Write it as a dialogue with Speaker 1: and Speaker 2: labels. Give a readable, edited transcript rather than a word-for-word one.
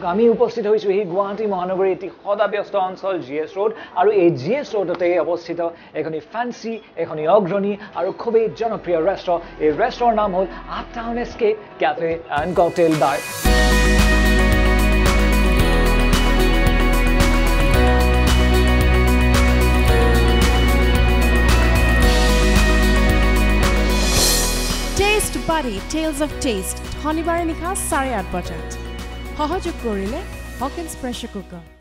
Speaker 1: আমি উপস্থিত হৈছোঁ এই গুৱাহাটী মহানগৰীৰ এটি সদাব্যস্ত অঞ্চল GS ৰোড আৰু এই GS ৰোডতে অৱস্থিত এখনি ফ্যান্সি এখনি অগ্ৰণী আৰু খুবেই জনপ্ৰিয় ৰেষ্টুৰেণ্ট এই ৰেষ্টুৰেণ্টৰ নাম হ'ল uptown escape cafe and cocktail bar
Speaker 2: Taste Buddy Tales of Taste শনিবাৰে নিশা 8:30 বজাত সহযোগ কৰিলে হকিন্স প্ৰেছাৰ কুকাৰ